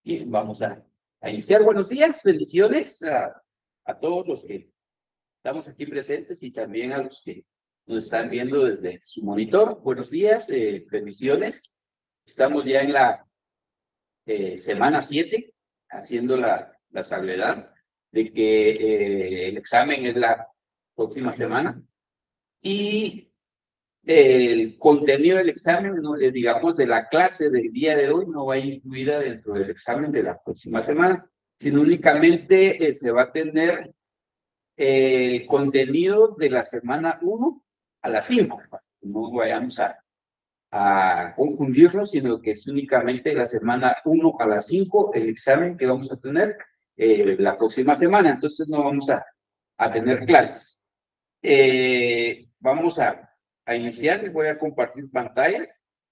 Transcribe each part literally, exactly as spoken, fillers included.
Y vamos a, a iniciar. Buenos días, bendiciones a, a todos los que estamos aquí presentes y también a los que nos están viendo desde su monitor. Buenos días, eh, bendiciones. Estamos ya en la eh, semana siete, haciendo la, la salvedad de que eh, el examen es la próxima semana. Y el contenido del examen, no, eh, digamos, de la clase del día de hoy no va incluida dentro del examen de la próxima semana, sino únicamente eh, se va a tener eh, el contenido de la semana uno a las cinco. No vayamos a, a confundirnos, sino que es únicamente la semana uno a las cinco el examen que vamos a tener eh, la próxima semana. Entonces no vamos a, a tener clases. Eh, vamos a A iniciar, les voy a compartir pantalla.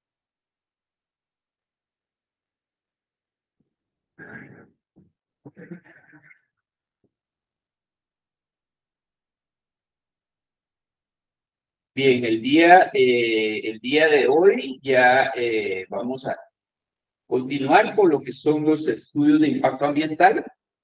Bien, el día, eh, el día de hoy ya eh, vamos a continuar con lo que son los estudios de impacto ambiental.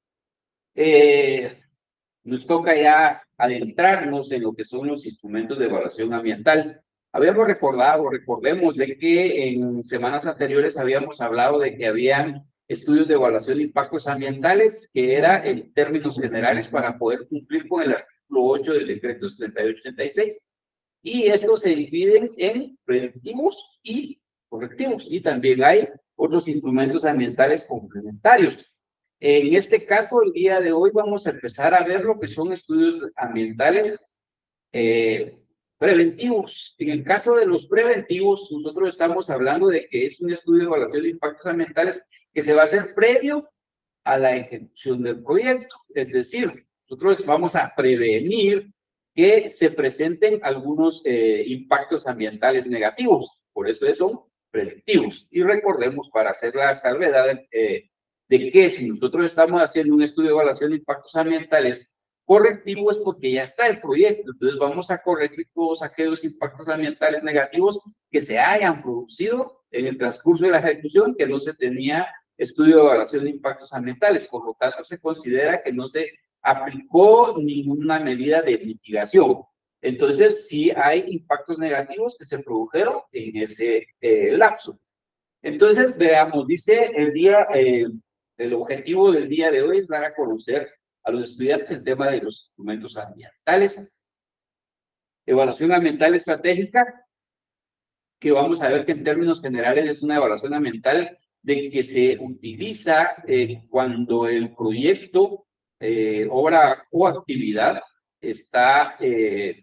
Eh, nos toca ya adentrarnos en lo que son los instrumentos de evaluación ambiental. Habíamos recordado, recordemos de que en semanas anteriores habíamos hablado de que habían estudios de evaluación de impactos ambientales, que era en términos generales para poder cumplir con el artículo ocho del decreto sesenta y ocho ochenta y seis. Y estos se dividen en preventivos y correctivos. Y también hay otros instrumentos ambientales complementarios. En este caso, el día de hoy vamos a empezar a ver lo que son estudios ambientales eh, preventivos. En el caso de los preventivos, nosotros estamos hablando de que es un estudio de evaluación de impactos ambientales que se va a hacer previo a la ejecución del proyecto. Es decir, nosotros vamos a prevenir que se presenten algunos eh, impactos ambientales negativos. Por eso son preventivos. Y recordemos, para hacer la salvedad, eh, de que si nosotros estamos haciendo un estudio de evaluación de impactos ambientales correctivo es porque ya está el proyecto, entonces vamos a corregir todos aquellos impactos ambientales negativos que se hayan producido en el transcurso de la ejecución, que no se tenía estudio de evaluación de impactos ambientales, por lo tanto se considera que no se aplicó ninguna medida de mitigación. Entonces sí hay impactos negativos que se produjeron en ese eh, lapso. Entonces veamos, dice el día, eh, el objetivo del día de hoy es dar a conocer a los estudiantes el tema de los instrumentos ambientales, evaluación ambiental estratégica, que vamos a ver que en términos generales es una evaluación ambiental de que se utiliza eh, cuando el proyecto, eh, obra o actividad está, eh,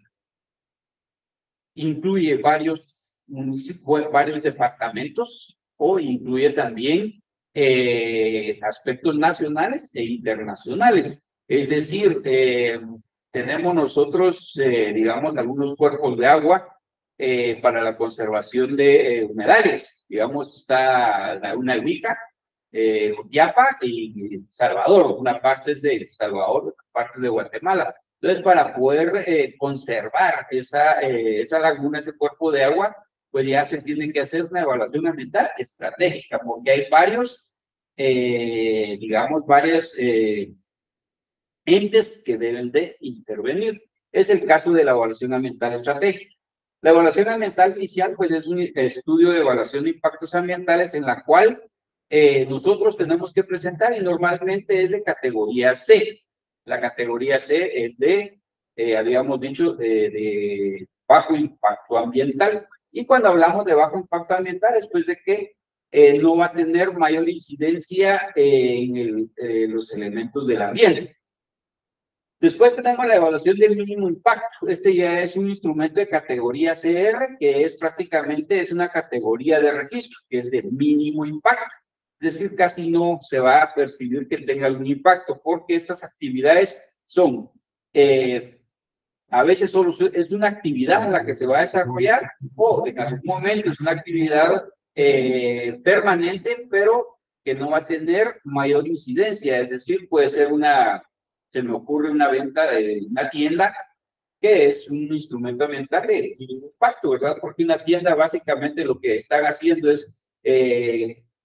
incluye varios municipios, varios departamentos o incluye también eh, aspectos nacionales e internacionales. Es decir, eh, tenemos nosotros, eh, digamos, algunos cuerpos de agua eh, para la conservación de eh, humedales. Digamos, está una Huica, eh, Yapa y Salvador. Una parte es de El Salvador, otra parte es de Guatemala. Entonces, para poder eh, conservar esa, eh, esa laguna, ese cuerpo de agua, pues ya se tiene que hacer una evaluación ambiental estratégica, porque hay varios, eh, digamos, varias eh, entes que deben de intervenir. Es el caso de la evaluación ambiental estratégica. La evaluación ambiental inicial, pues es un estudio de evaluación de impactos ambientales en la cual eh, nosotros tenemos que presentar y normalmente es de categoría C. La categoría C es de, eh, habíamos dicho, de, de bajo impacto ambiental. Y cuando hablamos de bajo impacto ambiental es pues de que eh, no va a tener mayor incidencia eh, en el, eh, los elementos del ambiente. Después tenemos la evaluación del mínimo impacto. Este ya es un instrumento de categoría C R, que es prácticamente es una categoría de registro, que es de mínimo impacto. Es decir, casi no se va a percibir que tenga algún impacto, porque estas actividades son, eh, a veces solo es una actividad en la que se va a desarrollar, o en algún momento es una actividad eh, permanente, pero que no va a tener mayor incidencia. Es decir, puede ser una... se me ocurre una venta de una tienda que es un instrumento ambiental de impacto, ¿verdad? Porque una tienda básicamente lo que están haciendo es eh,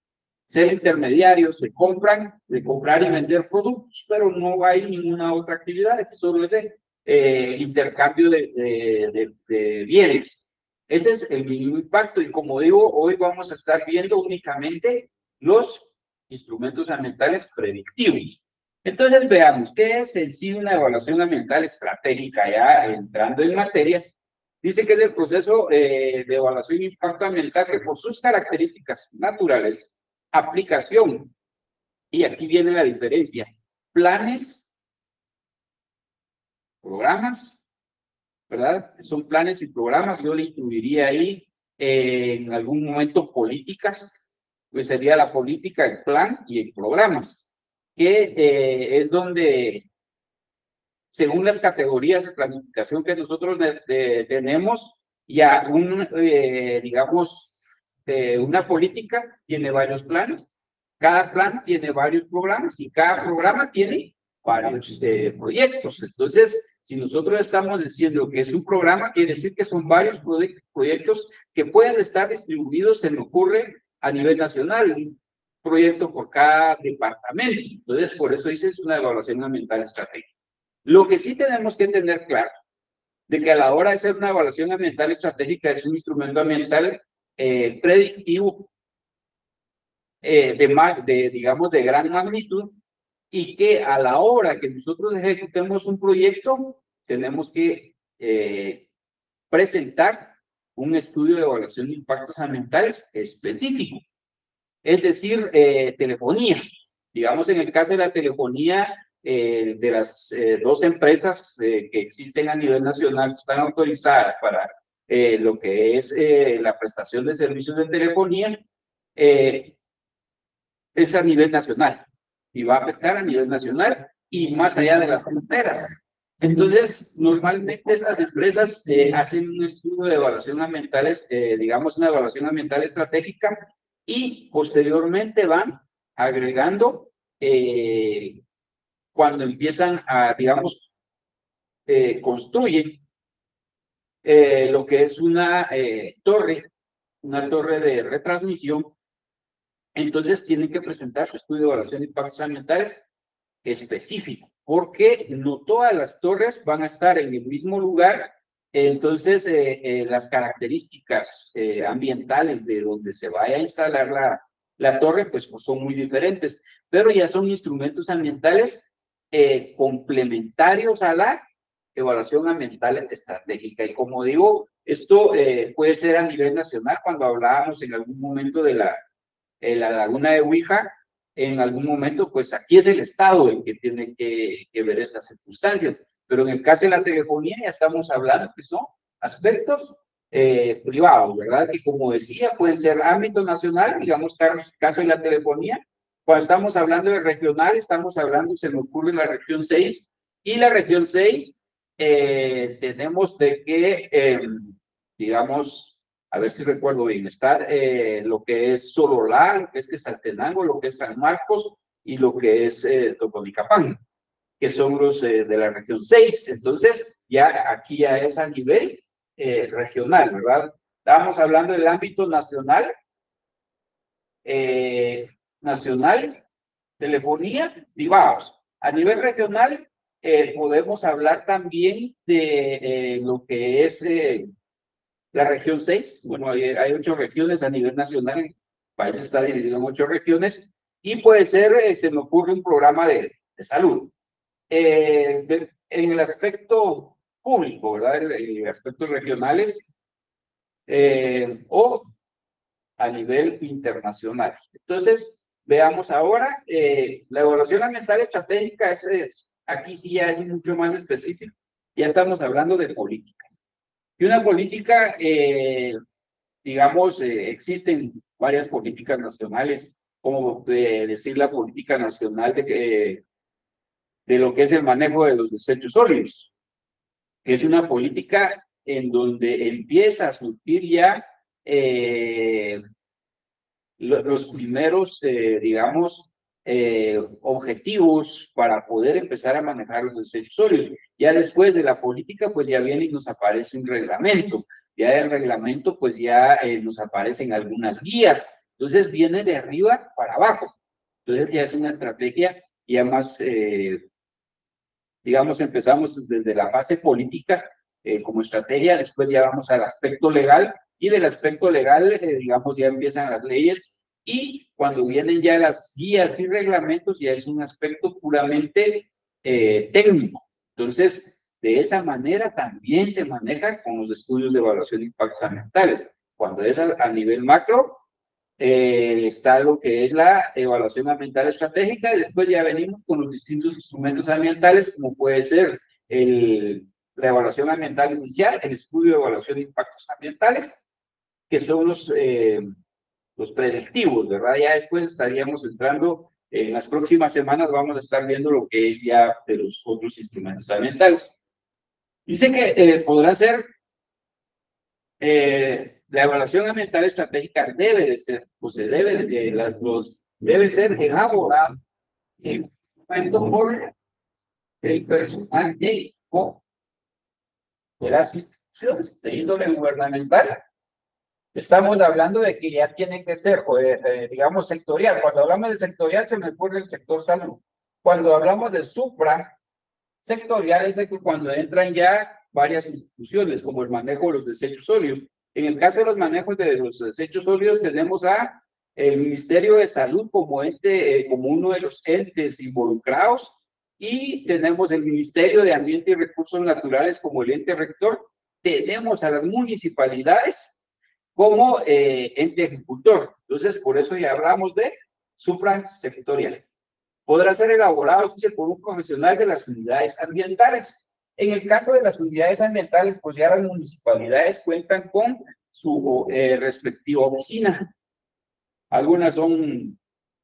ser intermediarios, se compran, de comprar y vender productos, pero no hay ninguna otra actividad, solo es de eh, intercambio de, de, de, de bienes. Ese es el mínimo impacto y como digo, hoy vamos a estar viendo únicamente los instrumentos ambientales predictivos. Entonces veamos, ¿qué es en sí una evaluación ambiental estratégica? Ya entrando en materia, dice que es el proceso eh, de evaluación de impacto ambiental que por sus características naturales, aplicación, y aquí viene la diferencia, planes, programas, ¿verdad? Son planes y programas, yo le incluiría ahí eh, en algún momento políticas, pues sería la política, el plan y el programas, que eh, es donde, según las categorías de planificación que nosotros de, de, tenemos, ya un, eh, digamos, eh, una política tiene varios planes, cada plan tiene varios programas y cada programa tiene varios eh, proyectos. Entonces, si nosotros estamos diciendo que es un programa, quiere decir que son varios proyectos que pueden estar distribuidos, se me ocurre, a nivel nacional, un proyecto por cada departamento. Entonces, por eso dice, es una evaluación ambiental estratégica. Lo que sí tenemos que tener claro, de que a la hora de hacer una evaluación ambiental estratégica es un instrumento ambiental eh, predictivo, eh, de, de, digamos, de gran magnitud, y que a la hora que nosotros ejecutemos un proyecto, tenemos que eh, presentar un estudio de evaluación de impactos ambientales específico. Es decir, eh, telefonía. Digamos, en el caso de la telefonía, eh, de las eh, dos empresas eh, que existen a nivel nacional, que están autorizadas para eh, lo que es eh, la prestación de servicios de telefonía, eh, es a nivel nacional y va a afectar a nivel nacional y más allá de las fronteras. Entonces, normalmente esas empresas eh, hacen un estudio de evaluación ambiental, eh, digamos una evaluación ambiental estratégica, y posteriormente van agregando, eh, cuando empiezan a, digamos, eh, construyen eh, lo que es una eh, torre, una torre de retransmisión. Entonces tienen que presentar su estudio de evaluación de impactos ambientales específico, porque no todas las torres van a estar en el mismo lugar. Entonces eh, eh, las características eh, ambientales de donde se vaya a instalar la, la torre pues, pues son muy diferentes, pero ya son instrumentos ambientales eh, complementarios a la evaluación ambiental estratégica. Y como digo, esto eh, puede ser a nivel nacional. Cuando hablábamos en algún momento de la, eh, la laguna de Huija, en algún momento, pues aquí es el Estado el que tiene que, que ver estas circunstancias. Pero en el caso de la telefonía ya estamos hablando que son aspectos eh, privados, ¿verdad? Que como decía, pueden ser ámbito nacional, digamos, caso de la telefonía. Cuando estamos hablando de regional, estamos hablando, se me ocurre, la región seis, y la región seis eh, tenemos de que, eh, digamos, a ver si recuerdo bien, está eh, lo que es Sololá, lo que es Quetzaltenango, lo que es San Marcos y lo que es eh, Totonicapán, que son los eh, de la región seis. Entonces, ya aquí ya es a nivel eh, regional, ¿verdad? Estábamos hablando del ámbito nacional, eh, nacional, telefonía, privados. A nivel regional, eh, podemos hablar también de eh, lo que es eh, la región seis. Bueno, hay, hay ocho regiones a nivel nacional, el país está dividido en ocho regiones, y puede ser, eh, se me ocurre, un programa de, de salud. Eh, de, en el aspecto público, ¿verdad? En aspectos regionales, eh, o a nivel internacional. Entonces, veamos ahora, eh, la evaluación ambiental estratégica es, es, aquí sí ya es mucho más específico, ya estamos hablando de políticas. Y una política, eh, digamos, eh, existen varias políticas nacionales, como eh, decir la política nacional de, que, de lo que es el manejo de los desechos sólidos, que es una política en donde empieza a surgir ya eh, los primeros, eh, digamos, eh, objetivos para poder empezar a manejar los desechos sólidos. Ya después de la política, pues ya viene y nos aparece un reglamento. Ya el reglamento, pues ya eh, nos aparecen algunas guías. Entonces viene de arriba para abajo. Entonces ya es una estrategia ya más, eh, digamos, empezamos desde la base política eh, como estrategia, después ya vamos al aspecto legal, y del aspecto legal, eh, digamos, ya empiezan las leyes, y cuando vienen ya las guías y reglamentos, ya es un aspecto puramente eh, técnico. Entonces, de esa manera también se maneja con los estudios de evaluación de impactos ambientales. Cuando es a, a nivel macro, eh, está lo que es la evaluación ambiental estratégica, y después ya venimos con los distintos instrumentos ambientales, como puede ser el, la evaluación ambiental inicial, el estudio de evaluación de impactos ambientales, que son los, eh, los predictivos, ¿verdad? Ya después estaríamos entrando, en las próximas semanas vamos a estar viendo lo que es ya de los otros instrumentos ambientales. Dice que eh, podrá ser eh, la evaluación ambiental estratégica debe de ser, o se debe de, las dos, debe ser elaborada en momento por el personal técnico de las instituciones de índole gubernamental. Estamos hablando de que ya tiene que ser, eh, digamos, sectorial. Cuando hablamos de sectorial, se me ocurre el sector salud. Cuando hablamos de supra sectorial, es de que cuando entran ya varias instituciones, como el manejo de los desechos sólidos. En el caso de los manejos de los desechos sólidos, tenemos a el Ministerio de Salud como ente, eh, como uno de los entes involucrados, y tenemos el Ministerio de Ambiente y Recursos Naturales como el ente rector. Tenemos a las municipalidades como eh, ente ejecutor. Entonces, por eso ya hablamos de suprasectorial. Podrá ser elaborado por un profesional de las unidades ambientales. En el caso de las unidades ambientales, pues ya las municipalidades cuentan con su eh, respectiva oficina. Algunas son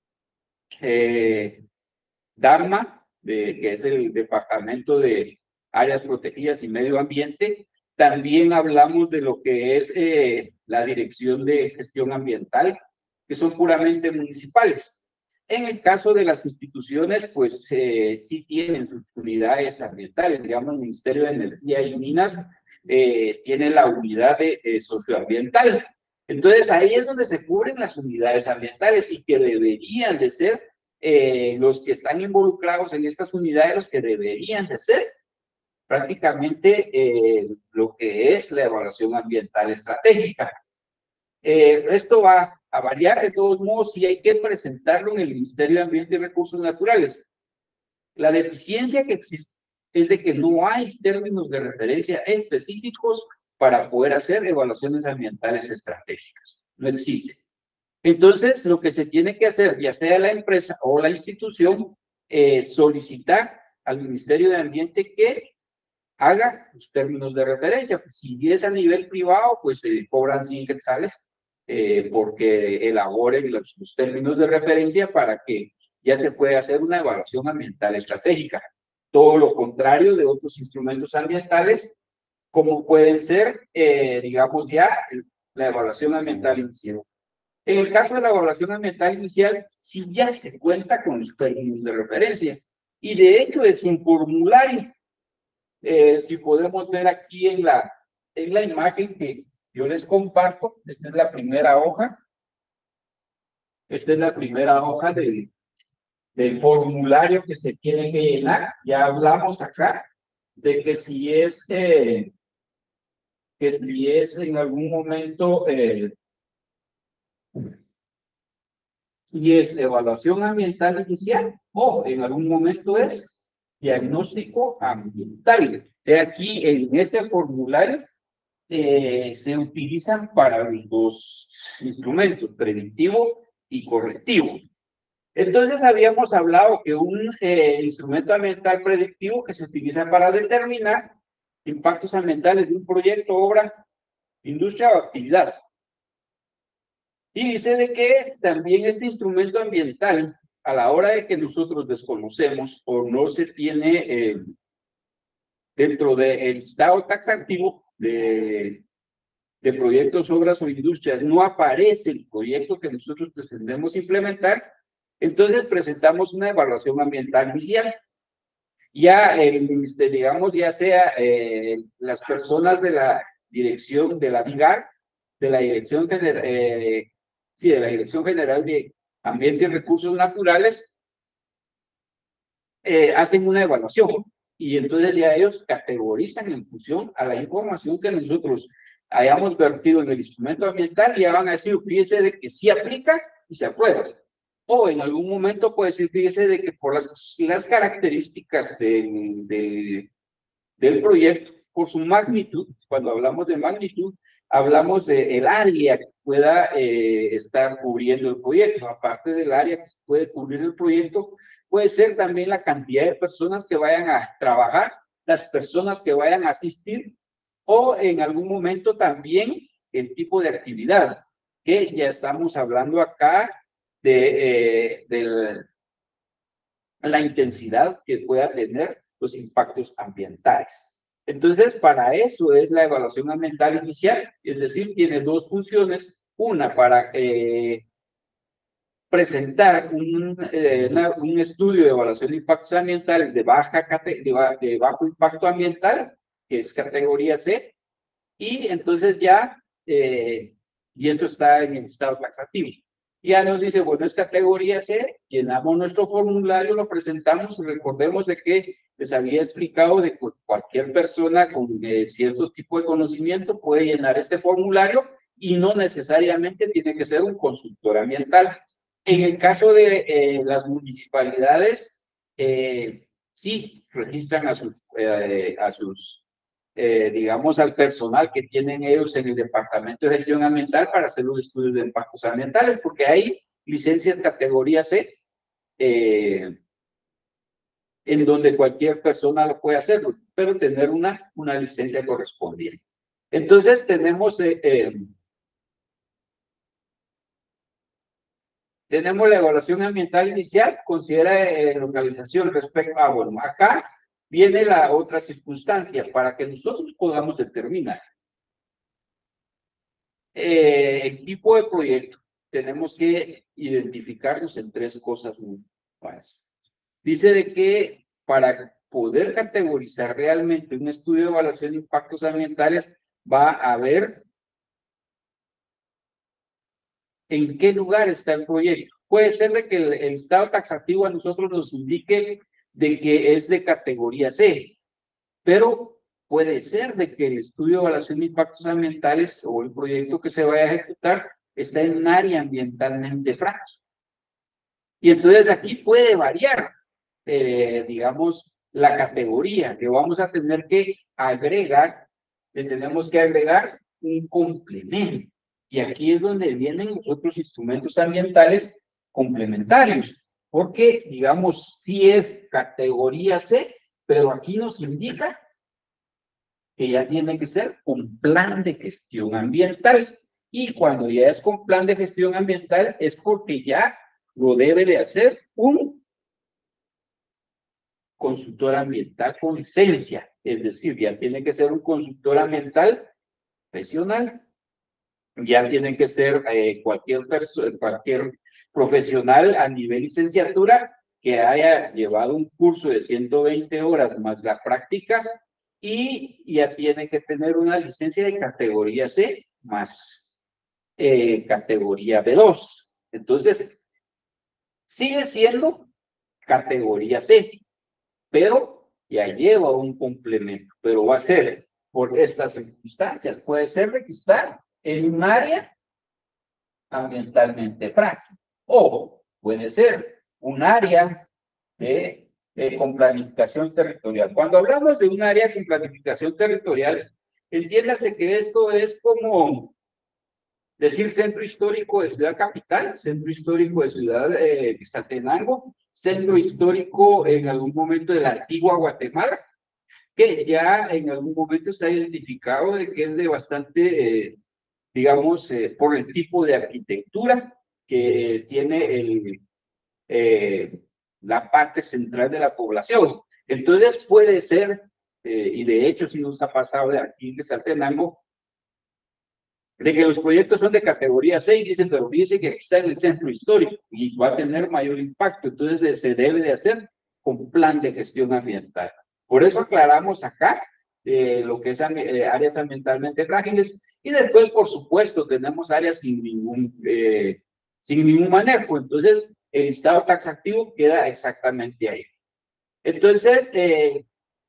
eh, DARMA, de, que es el Departamento de Áreas Protegidas y Medio Ambiente. También hablamos de lo que es eh, la Dirección de Gestión Ambiental, que son puramente municipales. En el caso de las instituciones, pues eh, sí tienen sus unidades ambientales. Digamos, el Ministerio de Energía y Minas eh, tiene la unidad de, eh, socioambiental. Entonces, ahí es donde se cubren las unidades ambientales, y que deberían de ser eh, los que están involucrados en estas unidades, los que deberían de ser prácticamente eh, lo que es la evaluación ambiental estratégica. Eh, esto va a variar de todos modos si hay que presentarlo en el Ministerio de Ambiente y Recursos Naturales. La deficiencia que existe es de que no hay términos de referencia específicos para poder hacer evaluaciones ambientales estratégicas. No existe. Entonces, lo que se tiene que hacer, ya sea la empresa o la institución, eh, solicitar al Ministerio de Ambiente que haga los términos de referencia. Pues, si es a nivel privado, pues se eh, cobran cien quetzales eh, porque elaboren los, los términos de referencia para que ya se pueda hacer una evaluación ambiental estratégica. Todo lo contrario de otros instrumentos ambientales, como pueden ser, eh, digamos ya, la evaluación ambiental inicial. En el caso de la evaluación ambiental inicial, si ya se cuenta con los términos de referencia, y de hecho es un formulario. Eh, si podemos ver aquí en la, en la imagen que yo les comparto, esta es la primera hoja. Esta es la primera hoja del, del formulario que se tiene que llenar. Ya hablamos acá de que si es, eh, que si es en algún momento, eh, y es evaluación ambiental inicial, o en algún momento es diagnóstico ambiental. De aquí, en este formulario, eh, se utilizan para los dos instrumentos, predictivo y correctivo. Entonces, habíamos hablado que un eh, instrumento ambiental predictivo que se utiliza para determinar impactos ambientales de un proyecto, obra, industria o actividad. Y dice de que también este instrumento ambiental, a la hora de que nosotros desconocemos o no se tiene eh, dentro del estado taxativo de, de proyectos, obras o industrias, no aparece el proyecto que nosotros pretendemos implementar, entonces presentamos una evaluación ambiental inicial. Ya, el, digamos, ya sea eh, las personas de la dirección de la D I G A R, de la Dirección de, eh, sí, de la Dirección General de Ambiente y Recursos Naturales, eh, hacen una evaluación y entonces ya ellos categorizan en función a la información que nosotros hayamos vertido en el instrumento ambiental y ya van a decir, fíjese de que sí aplica y se aprueba. O en algún momento puede decir, fíjese de que por las, las características de, de, del proyecto, por su magnitud, cuando hablamos de magnitud, hablamos del área que pueda eh, estar cubriendo el proyecto. Aparte del área que se puede cubrir el proyecto, puede ser también la cantidad de personas que vayan a trabajar, las personas que vayan a asistir, o en algún momento también el tipo de actividad, que ya estamos hablando acá de, eh, de la intensidad que pueda tener los impactos ambientales. Entonces, para eso es la evaluación ambiental inicial, es decir, tiene dos funciones, una para eh, presentar un, eh, una, un estudio de evaluación de impactos ambientales de, baja, de, de bajo impacto ambiental, que es categoría C, y entonces ya, eh, y esto está en el estado taxativo. Ya nos dice, bueno, es categoría C, llenamos nuestro formulario, lo presentamos, y recordemos de que les había explicado de que cualquier persona con eh, cierto tipo de conocimiento puede llenar este formulario y no necesariamente tiene que ser un consultor ambiental. En el caso de eh, las municipalidades, eh, sí registran a sus, eh, a sus Eh, digamos, al personal que tienen ellos en el Departamento de Gestión Ambiental para hacer los estudios de impactos ambientales, porque hay licencias categoría C, eh, en donde cualquier persona lo puede hacer, pero tener una, una licencia correspondiente. Entonces, tenemos, eh, eh, tenemos la evaluación ambiental inicial, considera eh, localización respecto a, bueno, acá viene la otra circunstancia, para que nosotros podamos determinar Eh, el tipo de proyecto, tenemos que identificarnos en tres cosas muy básicas. Dice de que para poder categorizar realmente un estudio de evaluación de impactos ambientales, va a ver en qué lugar está el proyecto. Puede ser de que el, el estado taxativo a nosotros nos indique de que es de categoría C, pero puede ser de que el estudio de evaluación de impactos ambientales o el proyecto que se vaya a ejecutar está en un área ambientalmente frágil. Y entonces aquí puede variar, eh, digamos, la categoría que vamos a tener que agregar, le tenemos que agregar un complemento. Y aquí es donde vienen los otros instrumentos ambientales complementarios, porque, digamos, sí es categoría C, pero aquí nos indica que ya tiene que ser un plan de gestión ambiental. Y cuando ya es con plan de gestión ambiental es porque ya lo debe de hacer un consultor ambiental con licencia. Es decir, ya tiene que ser un consultor ambiental profesional. Ya tiene que ser eh, cualquier, cualquier profesional a nivel licenciatura que haya llevado un curso de ciento veinte horas más la práctica y ya tiene que tener una licencia de categoría C más eh, categoría B dos. Entonces, sigue siendo categoría C, pero ya lleva un complemento, pero va a ser por estas circunstancias. Puede ser de que está en un área ambientalmente frágil, o puede ser un área de, de, con planificación territorial. Cuando hablamos de un área con planificación territorial, entiéndase que esto es como decir centro histórico de Ciudad Capital, centro histórico de Ciudad eh, Quetzaltenango, centro histórico en algún momento de la antigua Guatemala, que ya en algún momento está identificado de que es de bastante, eh, digamos, eh, por el tipo de arquitectura que tiene el, eh, la parte central de la población. Entonces puede ser, eh, y de hecho si nos ha pasado de aquí en Quetzaltenango, de que los proyectos son de categoría seis, dicen, pero dice que aquí está en el centro histórico y va a tener mayor impacto, entonces se debe de hacer con plan de gestión ambiental. Por eso aclaramos acá eh, lo que es eh, áreas ambientalmente frágiles Y después, por supuesto, tenemos áreas sin ningún, eh, sin ningún manejo. Entonces, el listado taxativo queda exactamente ahí. Entonces, eh,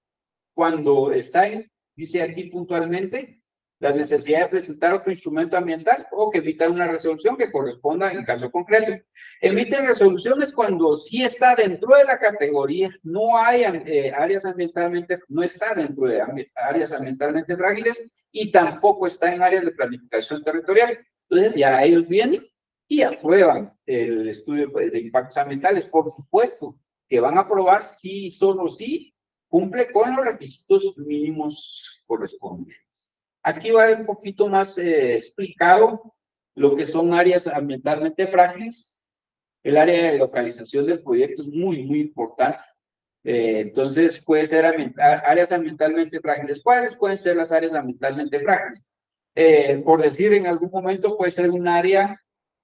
cuando está en, dice aquí puntualmente, la necesidad de presentar otro instrumento ambiental o que emitan una resolución que corresponda en caso concreto. Emiten resoluciones cuando sí está dentro de la categoría, no hay eh, áreas ambientalmente, no está dentro de áreas ambientalmente frágiles y tampoco está en áreas de planificación territorial. Entonces ya ellos vienen y aprueban el estudio de impactos ambientales. Por supuesto que van a aprobar si solo sí cumple con los requisitos mínimos correspondientes. Aquí va a ir un poquito más eh, explicado lo que son áreas ambientalmente frágiles. El área de localización del proyecto es muy, muy importante. Eh, entonces, puede ser ambiental, áreas ambientalmente frágiles. ¿Cuáles pueden ser las áreas ambientalmente frágiles? Eh, por decir, en algún momento puede ser un área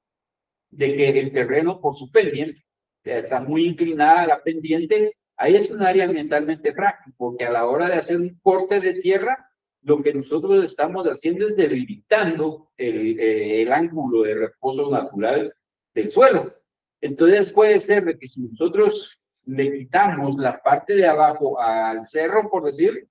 de que el terreno por su pendiente está muy inclinada a la pendiente. Ahí es un área ambientalmente frágil, porque a la hora de hacer un corte de tierra, lo que nosotros estamos haciendo es debilitando el, eh, el ángulo de reposo natural del suelo. Entonces puede ser de que si nosotros le quitamos la parte de abajo al cerro, por decir,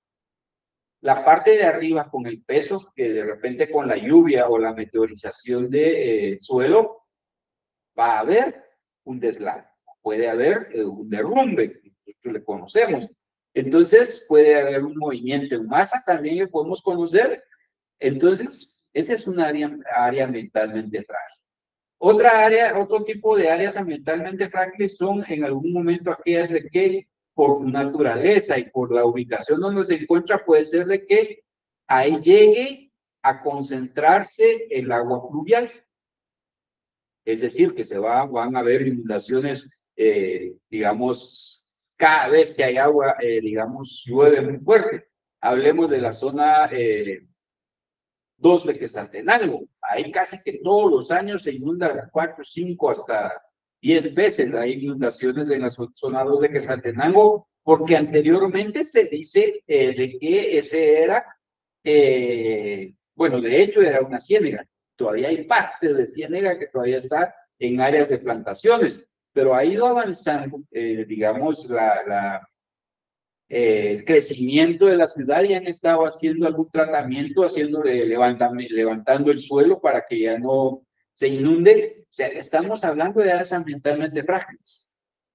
la parte de arriba con el peso, que de repente con la lluvia o la meteorización del eh, suelo, va a haber un deslave, puede haber eh, un derrumbe, nosotros le conocemos. Entonces puede haber un movimiento en masa también que podemos conocer. Entonces, esa es una área, área ambientalmente frágil. Otra área, otro tipo de áreas ambientalmente frágiles son en algún momento aquellas de que por su naturaleza y por la ubicación donde se encuentra puede ser de que ahí llegue a concentrarse el agua pluvial. Es decir, que se va, van a haber inundaciones, eh, digamos, cada vez que hay agua, eh, digamos, llueve muy fuerte. Hablemos de la zona eh, dos de Quetzaltenango. Ahí casi que todos los años se inunda cuatro, cinco, hasta diez veces. Hay inundaciones en la zona dos de Quetzaltenango, porque anteriormente se dice eh, de que ese era, eh, bueno, de hecho era una ciénaga. Todavía hay parte de ciénaga que todavía está en áreas de plantaciones, pero ha ido avanzando, eh, digamos, la, la, eh, el crecimiento de la ciudad y han estado haciendo algún tratamiento, haciendo levantando el suelo para que ya no se inunde. O sea, estamos hablando de áreas ambientalmente frágiles,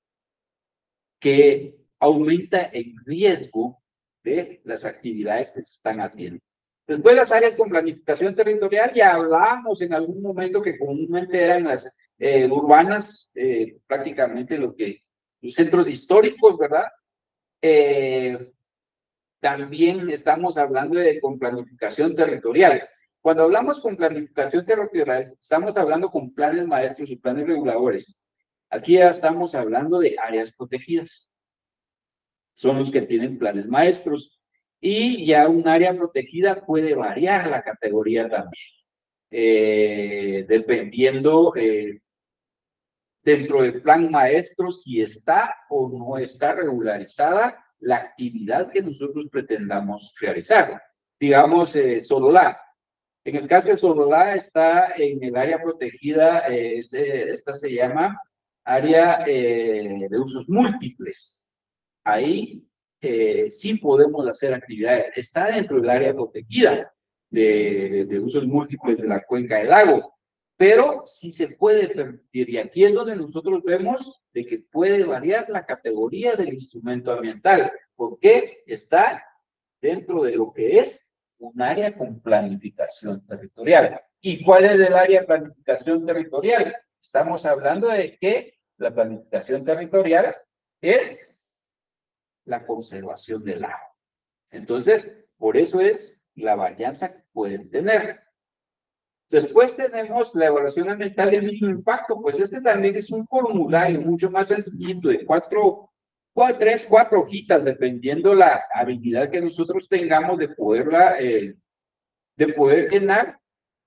que aumenta el riesgo de las actividades que se están haciendo. Después las áreas con planificación territorial, ya hablábamos en algún momento que comúnmente eran las eh, urbanas, eh, prácticamente lo que, los centros históricos, ¿verdad? Eh, también estamos hablando de con planificación territorial. Cuando hablamos con planificación territorial, estamos hablando con planes maestros y planes reguladores. Aquí ya estamos hablando de áreas protegidas. Son los que tienen planes maestros. Y ya un área protegida puede variar la categoría también, eh, dependiendo eh, dentro del plan maestro si está o no está regularizada la actividad que nosotros pretendamos realizar. Digamos, eh, Sololá. En el caso de Sololá está en el área protegida, eh, ese, esta se llama área eh, de usos múltiples. Ahí eh, sí podemos hacer actividades. Está dentro del área protegida de, de usos múltiples de la cuenca del lago, pero sí se puede permitir, y aquí es donde nosotros vemos de que puede variar la categoría del instrumento ambiental, porque está dentro de lo que es un área con planificación territorial. ¿Y cuál es el área de planificación territorial? Estamos hablando de que la planificación territorial es la conservación del agua. Entonces, por eso es la varianza que pueden tener. Después tenemos la evaluación ambiental de mínimo impacto, pues este también es un formulario mucho más sencillito, de cuatro, cuatro tres, cuatro hojitas, dependiendo la habilidad que nosotros tengamos de poderla, eh, de poder llenar.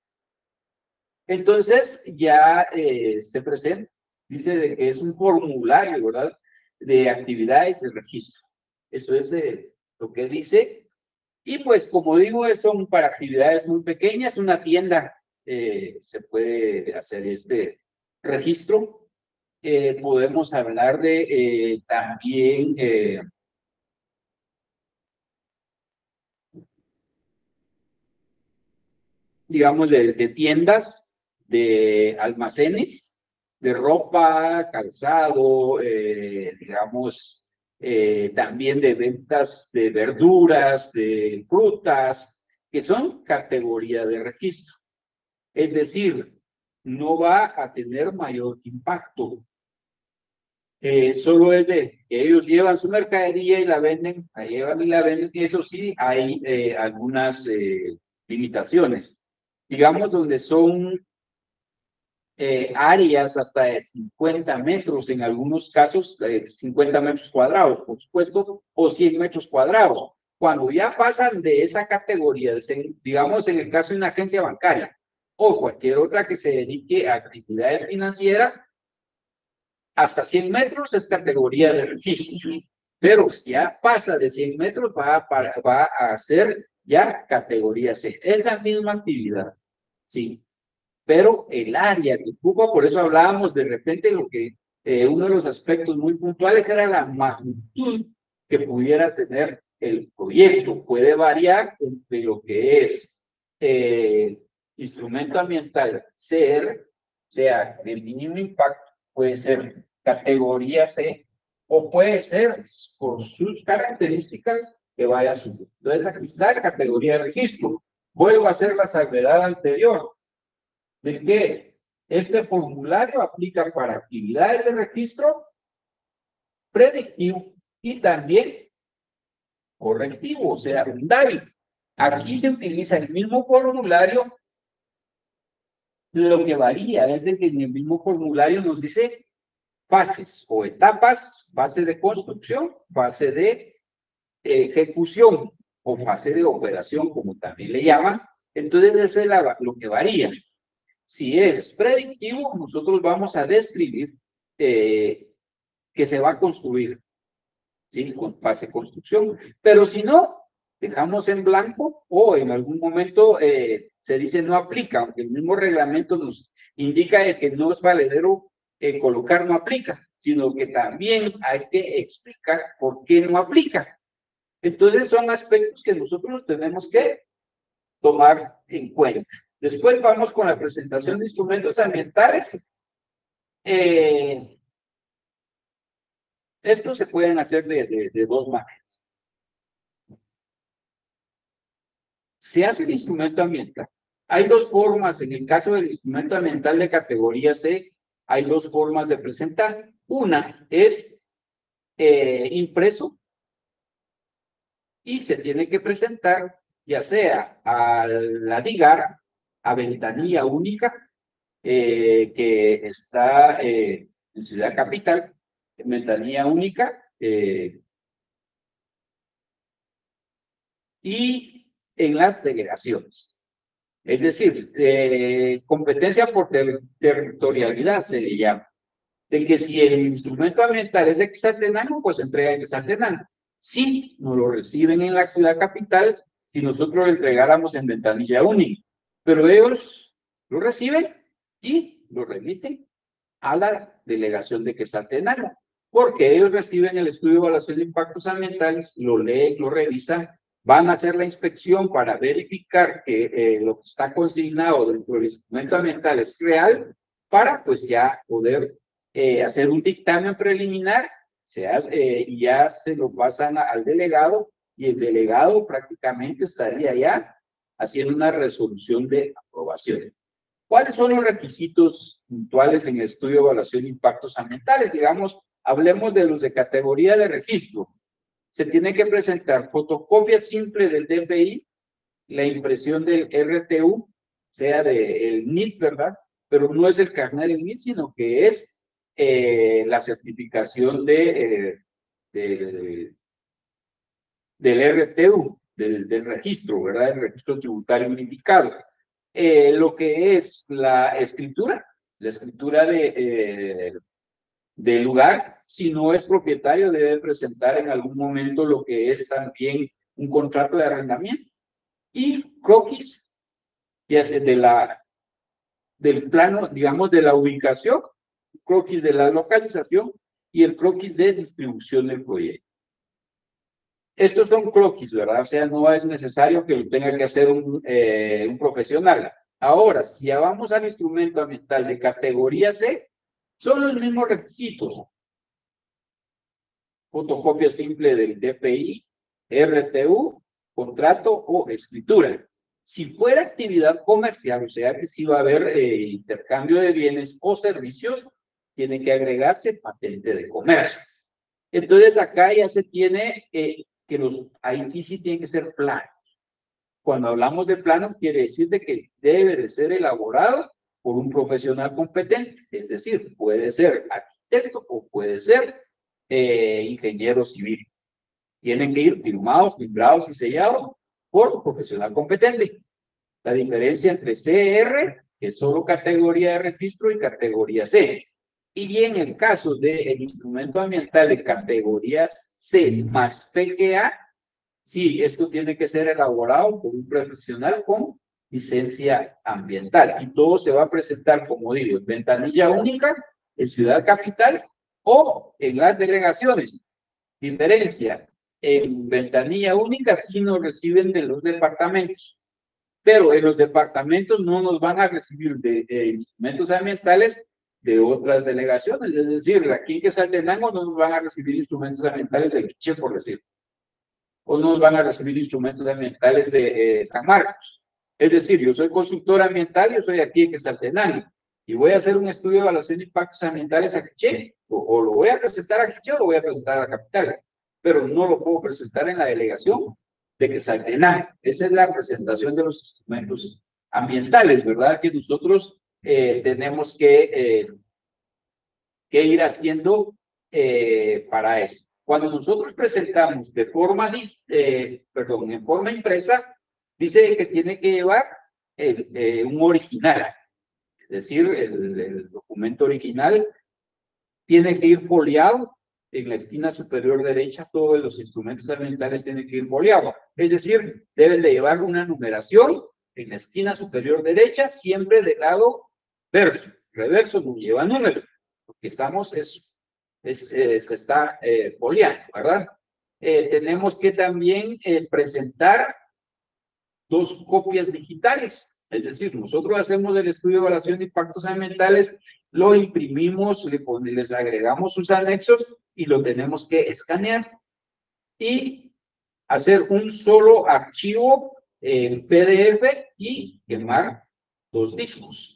Entonces ya eh, se presenta, dice de que es un formulario, ¿verdad? De actividades de registro. Eso es eh, lo que dice Y pues, como digo, son para actividades muy pequeñas. Una tienda eh, se puede hacer este registro. Eh, podemos hablar de eh, también, eh, digamos, de, de tiendas, de almacenes, de ropa, calzado, eh, digamos, eh, también de ventas de verduras, de frutas, que son categoría de registro. Es decir, no va a tener mayor impacto. Eh, solo es de que ellos llevan su mercadería y la venden, la llevan y la venden, y eso sí, hay eh, algunas eh, limitaciones. Digamos, donde son eh, áreas hasta de cincuenta metros, en algunos casos eh, cincuenta metros cuadrados, por supuesto, o cien metros cuadrados. Cuando ya pasan de esa categoría, digamos en el caso de una agencia bancaria o cualquier otra que se dedique a actividades financieras, hasta cien metros es categoría de registro. Pero si ya pasa de cien metros, va a, va a ser ya categoría C. Es la misma actividad, sí. Pero el área que ocupa, por eso hablábamos de repente lo que eh, uno de los aspectos muy puntuales era la magnitud que pudiera tener el proyecto. Puede variar entre lo que es eh, instrumento ambiental C R, o sea, de mínimo impacto, puede ser categoría C, o puede ser por sus características que vaya a subir. Entonces, aquí está la categoría de registro. Vuelvo a hacer la salvedad anterior de que este formulario aplica para actividades de registro predictivo y también correctivo, o sea, undario. Aquí se utiliza el mismo formulario, lo que varía es de que en el mismo formulario nos dice fases o etapas, fase de construcción, fase de ejecución o fase de operación, como también le llaman. Entonces, eso es la, lo que varía. Si es predictivo, nosotros vamos a describir eh, que se va a construir, ¿sí? Con fase de construcción. Pero si no, dejamos en blanco o en algún momento eh, se dice no aplica, aunque el mismo reglamento nos indica de que no es valedero eh, colocar no aplica, sino que también hay que explicar por qué no aplica. Entonces son aspectos que nosotros tenemos que tomar en cuenta. Después vamos con la presentación de instrumentos ambientales. Eh, estos se pueden hacer de, de, de dos maneras. Se hace el instrumento ambiental. Hay dos formas, en el caso del instrumento ambiental de categoría C, hay dos formas de presentar. Una es eh, impreso y se tiene que presentar ya sea a la DIGAR, a ventanilla única, eh, que está eh, en Ciudad Capital, en ventanilla única, eh, y en las delegaciones. Es decir, eh, competencia por ter territorialidad se le llama. De que si el instrumento ambiental es de Quetzaltenango, pues entrega en Quetzaltenango. Si nos lo reciben en la ciudad capital, si nosotros lo entregáramos en ventanilla única. Pero ellos lo reciben y lo remiten a la delegación de Quetzaltenango, porque ellos reciben el estudio de evaluación de impactos ambientales, lo leen, lo revisan, van a hacer la inspección para verificar que eh, lo que está consignado dentro del instrumento ambiental es real, para pues ya poder eh, hacer un dictamen preliminar, sea, eh, y ya se lo pasan a, al delegado, y el delegado prácticamente estaría ya haciendo una resolución de aprobación. ¿Cuáles son los requisitos puntuales en el estudio de evaluación de impactos ambientales? Digamos, hablemos de los de categoría de registro. Se tiene que presentar fotocopia simple del D P I, la impresión del R T U, o sea, del N I T, ¿verdad? Pero no es el carnet del N I T, sino que es eh, la certificación de, eh, de, del R T U, del, del registro, ¿verdad? El registro tributario unificado. Eh, lo que es la escritura, la escritura de, eh, del lugar, si no es propietario, debe presentar en algún momento lo que es también un contrato de arrendamiento, y croquis de la, del plano, digamos, de la ubicación, croquis de la localización y el croquis de distribución del proyecto. Estos son croquis, ¿verdad? O sea, no es necesario que lo tenga que hacer un, eh, un profesional. Ahora, si ya vamos al instrumento ambiental de categoría C, son los mismos requisitos. Fotocopia simple del D P I, R T U, contrato o escritura. Si fuera actividad comercial, o sea que si va a haber eh, intercambio de bienes o servicios, tiene que agregarse patente de comercio. Entonces acá ya se tiene eh, que los, ahí sí tienen que ser planos. Cuando hablamos de planos, quiere decir de que debe de ser elaborado por un profesional competente, es decir, puede ser arquitecto o puede ser eh, ingeniero civil. Tienen que ir firmados, timbrados y sellados por un profesional competente. La diferencia entre C R, que es solo categoría de registro, y categoría C. Y en el caso del instrumento ambiental de categorías C más P G A, sí, esto tiene que ser elaborado por un profesional con licencia ambiental. Y todo se va a presentar, como digo, en ventanilla única, en Ciudad Capital o en las delegaciones. Diferencia, en ventanilla única sí nos reciben de los departamentos, pero en los departamentos no nos van a recibir de, de instrumentos ambientales de otras delegaciones. Es decir, aquí en Quetzaltenango no nos van a recibir instrumentos ambientales del Quiché, por decir, o no nos van a recibir instrumentos ambientales de eh, San Marcos. Es decir, yo soy consultor ambiental, yo soy aquí en Quetzaltenango, y voy a hacer un estudio de evaluación de impactos ambientales a Quiché, o, o lo voy a presentar a Quiché o lo voy a presentar a la capital, pero no lo puedo presentar en la delegación de Quetzaltenango. Esa es la presentación de los instrumentos ambientales, ¿verdad? Que nosotros eh, tenemos que, eh, que ir haciendo eh, para eso. Cuando nosotros presentamos de forma, eh, perdón, en forma impresa, dice que tiene que llevar el, eh, un original, es decir, el, el documento original tiene que ir foliado en la esquina superior derecha. Todos los instrumentos ambientales tienen que ir foliados, es decir, deben de llevar una numeración en la esquina superior derecha, siempre del lado verso. Reverso no lleva número, porque estamos, es, es, eh, se está eh, foliando, ¿verdad? Eh, tenemos que también eh, presentar dos copias digitales, es decir, nosotros hacemos el estudio de evaluación de impactos ambientales, lo imprimimos, le pone, les agregamos sus anexos y lo tenemos que escanear y hacer un solo archivo en P D F y quemar dos discos.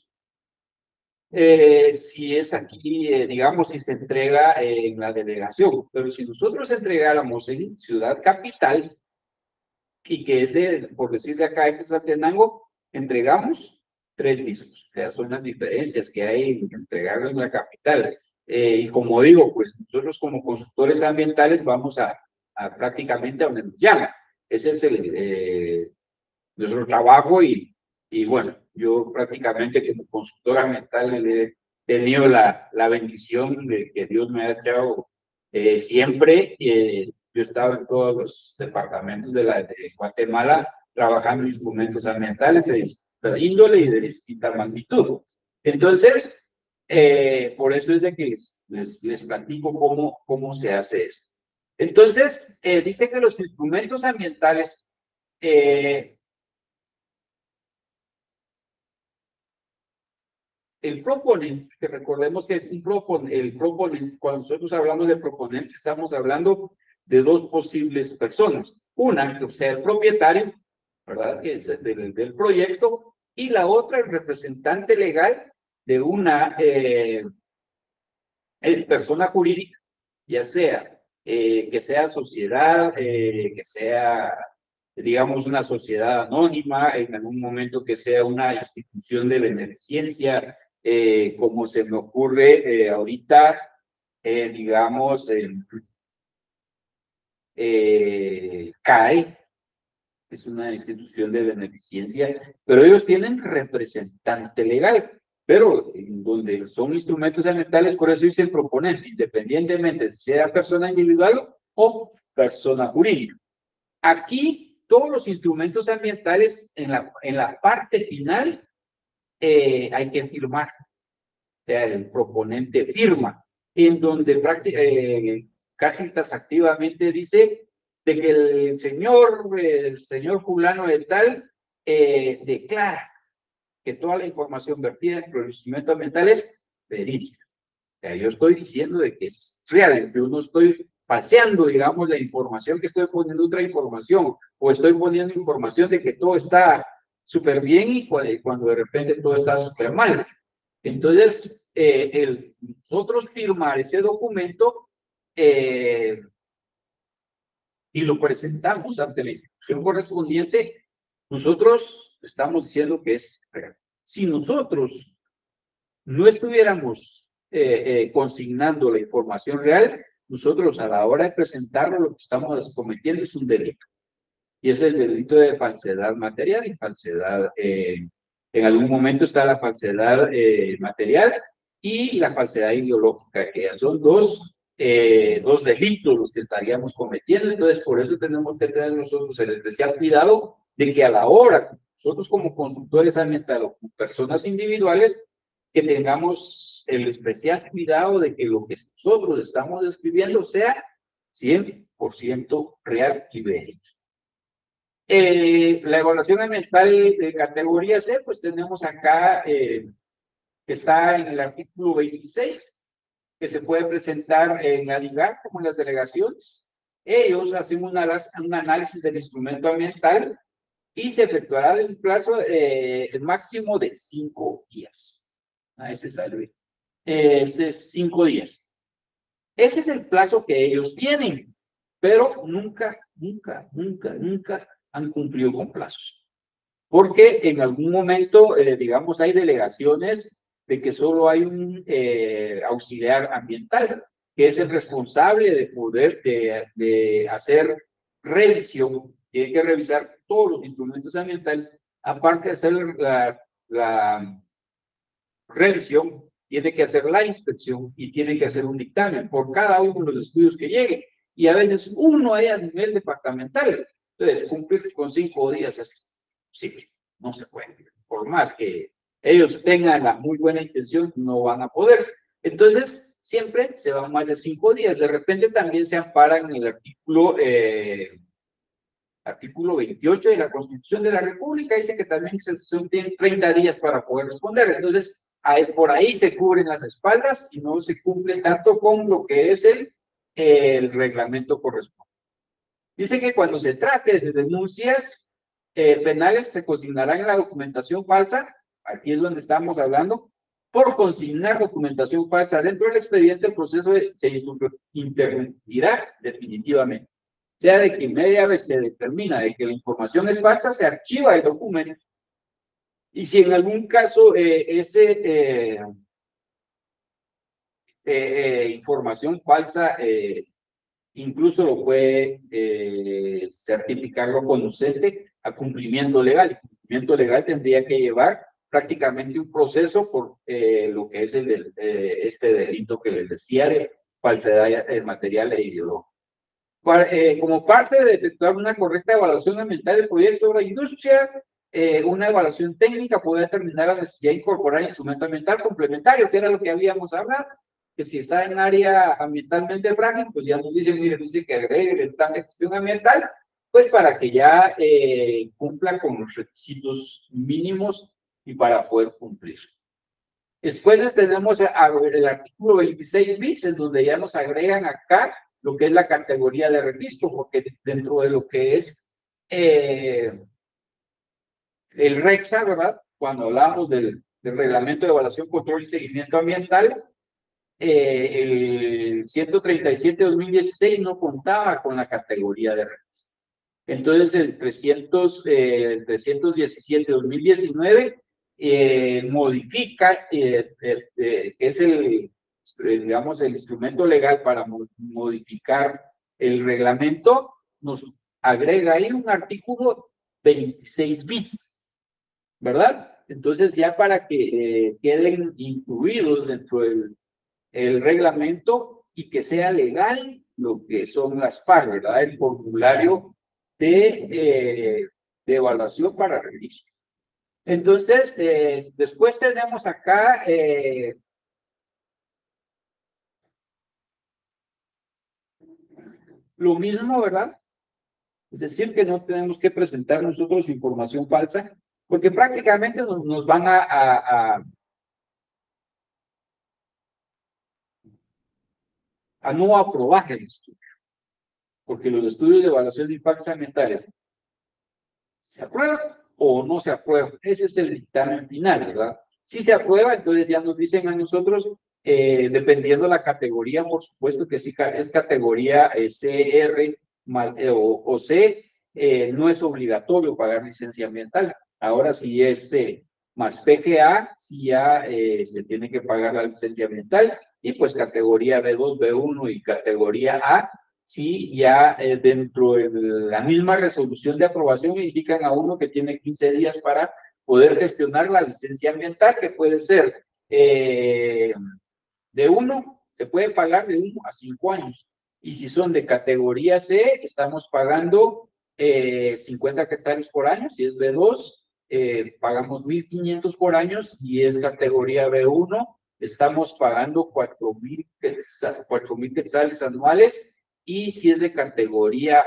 Eh, si es aquí, eh, digamos, si se entrega eh, en la delegación, pero si nosotros entregáramos en Ciudad Capital, y que es de, por decir de acá, de Quetzaltenango, entregamos tres discos. O sea, son las diferencias que hay en entregarlo en la capital. Eh, y como digo, pues nosotros como consultores ambientales vamos a, a prácticamente a donde nos llaman. Ese es el, eh, nuestro trabajo y, y bueno, yo prácticamente como consultor ambiental he tenido la, la bendición de que Dios me ha echado eh, siempre. Eh, yo he estado en todos los departamentos de, la, de Guatemala trabajando en instrumentos ambientales de distinta índole y de distinta magnitud. Entonces, eh, por eso es de que les, les, les platico cómo, cómo se hace esto. Entonces, eh, dice que los instrumentos ambientales eh, el proponente, que recordemos que un propon, el proponente, cuando nosotros hablamos de proponente, estamos hablando de dos posibles personas. Una, que sea el propietario, ¿verdad? Que es del, del proyecto, y la otra, el representante legal de una eh, persona jurídica, ya sea eh, que sea sociedad, eh, que sea, digamos, una sociedad anónima, en algún momento que sea una institución de beneficencia, eh, como se me ocurre eh, ahorita, eh, digamos, eh, eh, C A E, es una institución de beneficencia, pero ellos tienen representante legal, pero en donde son instrumentos ambientales, por eso dice el proponente, independientemente si sea persona individual o persona jurídica. Aquí, todos los instrumentos ambientales en la, en la parte final eh, hay que firmar. O sea, el proponente firma, en donde eh, casi taxativamente dice de que el señor, el señor fulano de tal, eh, declara que toda la información vertida dentro del instrumento ambiental es verídica. O sea, yo estoy diciendo de que es real, yo no estoy falseando, digamos, la información, que estoy poniendo otra información, o estoy poniendo información de que todo está súper bien y cuando de repente todo está súper mal. Entonces, eh, el, nosotros firmar ese documento eh, y lo presentamos ante la institución correspondiente, nosotros estamos diciendo que es real. Si nosotros no estuviéramos eh, eh, consignando la información real, nosotros a la hora de presentarlo lo que estamos cometiendo es un delito. Y ese es el delito de falsedad material y falsedad, eh, en algún momento está la falsedad eh, material y la falsedad ideológica, que son dos, eh, dos delitos los que estaríamos cometiendo. Entonces, por eso tenemos que tener nosotros el especial cuidado de que a la hora, nosotros como consultores ambientales o como personas individuales, que tengamos el especial cuidado de que lo que nosotros estamos describiendo sea cien por ciento real y verídico. Eh, la evaluación ambiental de categoría C, pues tenemos acá, eh, que está en el artículo veintiséis, que se puede presentar en ADIGAR como en las delegaciones. Ellos hacen una, un análisis del instrumento ambiental y se efectuará en un plazo eh, máximo de cinco días. Ah, ese es el, eh, ese es cinco días. Ese es el plazo que ellos tienen, pero nunca, nunca, nunca, nunca han cumplido con plazos. Porque en algún momento, eh, digamos, hay delegaciones de que solo hay un eh, auxiliar ambiental, que es el responsable de poder de, de hacer revisión, tiene que revisar todos los instrumentos ambientales, aparte de hacer la, la revisión, tiene que hacer la inspección y tiene que hacer un dictamen por cada uno de los estudios que llegue. Y a veces uno hay a nivel departamental. Entonces, cumplir con cinco días es posible, no se puede. Por más que ellos tengan la muy buena intención, no van a poder. Entonces, siempre se van más de cinco días. De repente también se amparan en el artículo, eh, artículo veintiocho de la Constitución de la República. Dice que también se, se tienen treinta días para poder responder. Entonces, ahí, por ahí se cubren las espaldas y no se cumple tanto con lo que es el, el reglamento correspondiente. Dice que cuando se trate de denuncias eh, penales se consignarán la documentación falsa, aquí es donde estamos hablando, por consignar documentación falsa dentro del expediente, el proceso se interrumpirá definitivamente. O sea, de que media vez se determina de que la información es falsa, se archiva el documento. Y si en algún caso eh, ese eh, eh, información falsa eh, incluso lo puede eh, certificarlo conducente a cumplimiento legal. El cumplimiento legal tendría que llevar prácticamente un proceso por eh, lo que es el, eh, este delito que les decía de falsedad material e ideológica. Para, eh, como parte de detectar una correcta evaluación ambiental del proyecto de la industria, eh, una evaluación técnica puede determinar la necesidad de incorporar instrumento ambiental complementario, que era lo que habíamos hablado, que si está en área ambientalmente frágil, pues ya nos dicen, mire, dice que agregue el plan de gestión ambiental, pues para que ya eh, cumpla con los requisitos mínimos y para poder cumplir. Después tenemos el artículo veintiséis bis, en donde ya nos agregan acá lo que es la categoría de registro, porque dentro de lo que es eh, el REXA, ¿verdad? Cuando hablamos del, del Reglamento de Evaluación, Control y Seguimiento Ambiental, eh, el ciento treinta y siete dos mil dieciséis no contaba con la categoría de registro. Entonces, el trescientos, eh, trescientos diecisiete dos mil diecinueve eh, modifica, eh, eh, eh, que es el, digamos, el instrumento legal para modificar el reglamento, nos agrega ahí un artículo veintiséis bis, ¿verdad? Entonces, ya para que eh, queden incluidos dentro del el reglamento y que sea legal lo que son las P A R, ¿verdad? El formulario de, eh, de evaluación para reinicio. Entonces, eh, después tenemos acá eh, lo mismo, ¿verdad? Es decir, que no tenemos que presentar nosotros información falsa, porque prácticamente nos, nos van a, a, a, a no aprobar el estudio, porque los estudios de evaluación de impactos ambientales se aprueban o no se aprueban. Ese es el dictamen final, ¿verdad? Si se aprueba, entonces ya nos dicen a nosotros, eh, dependiendo la categoría, por supuesto que si es categoría eh, C R más, eh, o, o C, eh, no es obligatorio pagar licencia ambiental. Ahora si es C más P G A, sí ya eh, se tiene que pagar la licencia ambiental, y pues categoría B dos, B uno y categoría A, sí, ya eh, dentro de la misma resolución de aprobación indican a uno que tiene quince días para poder gestionar la licencia ambiental, que puede ser eh, de uno, se puede pagar de uno a cinco años. Y si son de categoría C, estamos pagando eh, cincuenta quetzales por año. Si es B dos, eh, pagamos mil quinientos por año. Y es categoría B uno, estamos pagando cuatro mil quetzales anuales. Y si es de categoría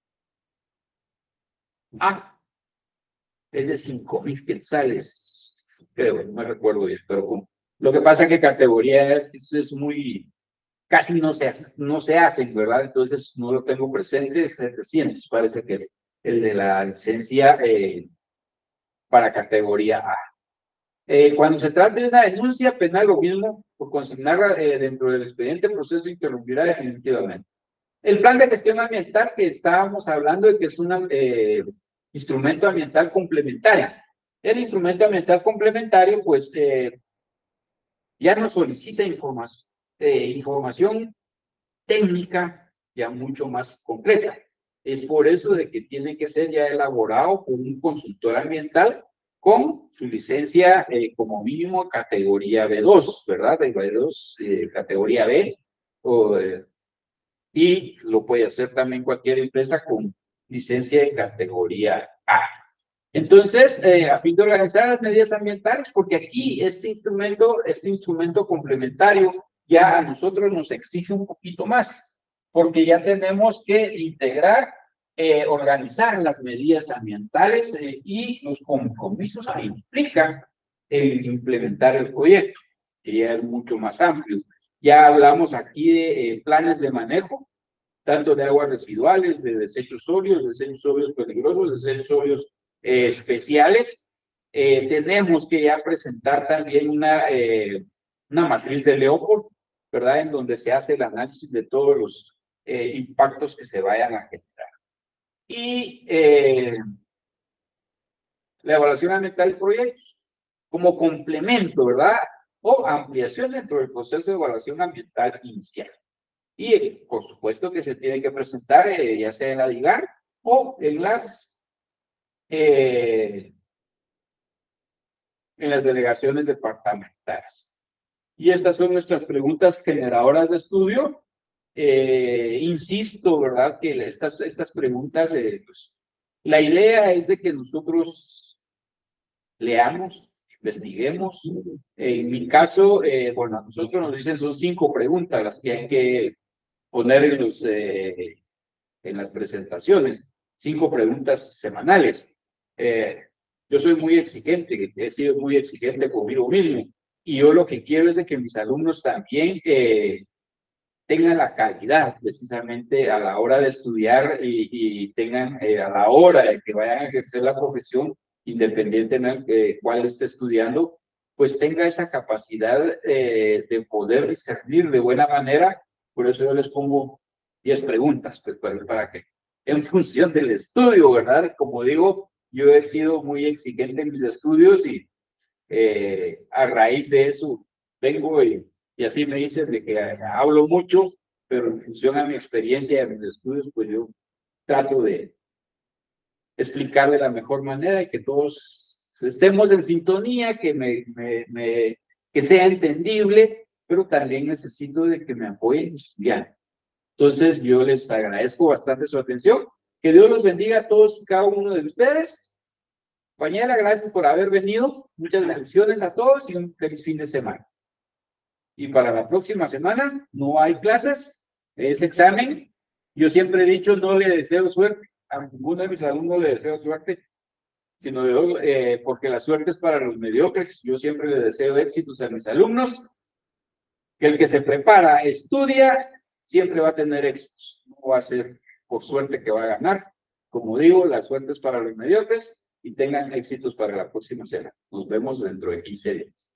A, es de cinco mil quetzales, creo, no me recuerdo bien, pero lo que pasa es que categoría es, es muy, casi no se, hace, no se hacen, ¿verdad? Entonces no lo tengo presente, es setecientos, parece que es el de la licencia eh, para categoría A. Eh, cuando se trata de una denuncia penal, lo mismo, por consignarla eh, dentro del expediente, el proceso interrumpirá definitivamente. El plan de gestión ambiental que estábamos hablando de que es un eh, instrumento ambiental complementario. El instrumento ambiental complementario, pues, eh, ya nos solicita información, eh, información técnica ya mucho más completa. Es por eso de que tiene que ser ya elaborado por un consultor ambiental con su licencia eh, como mínimo categoría B dos, ¿verdad? De B dos, eh, categoría B, o, eh, y lo puede hacer también cualquier empresa con licencia de categoría A. Entonces, eh, a fin de organizar las medidas ambientales, porque aquí este instrumento, este instrumento complementario ya a nosotros nos exige un poquito más, porque ya tenemos que integrar, eh, organizar las medidas ambientales eh, y los compromisos que implican el implementar el proyecto, que ya es mucho más amplio. Ya hablamos aquí de eh, planes de manejo, tanto de aguas residuales, de desechos sólidos, desechos sólidos peligrosos, desechos sólidos eh, especiales. Eh, tenemos que ya presentar también una, eh, una matriz de Leopold, ¿verdad? En donde se hace el análisis de todos los eh, impactos que se vayan a generar. Y eh, la evaluación ambiental de proyectos como complemento, ¿verdad? O ampliación dentro del proceso de evaluación ambiental inicial. Y por supuesto que se tiene que presentar eh, ya sea en la DIGAR o en las, eh, en las delegaciones departamentales. Y estas son nuestras preguntas generadoras de estudio. Eh, insisto, ¿verdad? Que estas, estas preguntas, eh, pues, la idea es de que nosotros leamos, investiguemos. En mi caso, eh, bueno, a nosotros nos dicen son cinco preguntas las que hay que poner en los... Eh, en las presentaciones, cinco preguntas semanales. Eh, yo soy muy exigente, he sido muy exigente conmigo mismo, y yo lo que quiero es de que mis alumnos también eh, tengan la calidad precisamente a la hora de estudiar y, y tengan eh, a la hora de que vayan a ejercer la profesión, independientemente de cuál esté estudiando, pues tenga esa capacidad eh, de poder discernir de buena manera. Por eso yo les pongo diez preguntas, pues, para, para que, en función del estudio, ¿verdad? Como digo, yo he sido muy exigente en mis estudios y eh, a raíz de eso vengo y, y así me dicen de que hablo mucho, pero en función a mi experiencia y a mis estudios, pues yo trato de explicar de la mejor manera y que todos estemos en sintonía, que, me, me, me, que sea entendible, pero también necesito de que me apoyen estudiando. Entonces, yo les agradezco bastante su atención Que Dios los bendiga a todos y cada uno de ustedes. Compañera, gracias por haber venido. Muchas bendiciones a todos y un feliz fin de semana. Y para la próxima semana no hay clases, es examen. Yo siempre he dicho, no le deseo suerte. A ninguno de mis alumnos le deseo suerte, sino de, eh, porque la suerte es para los mediocres. Yo siempre le deseo éxitos a mis alumnos. Que el que se prepara, estudia, siempre va a tener éxitos. No va a ser por suerte que va a ganar. Como digo, la suerte es para los mediocres y tengan éxitos para la próxima semana. Nos vemos dentro de quince días.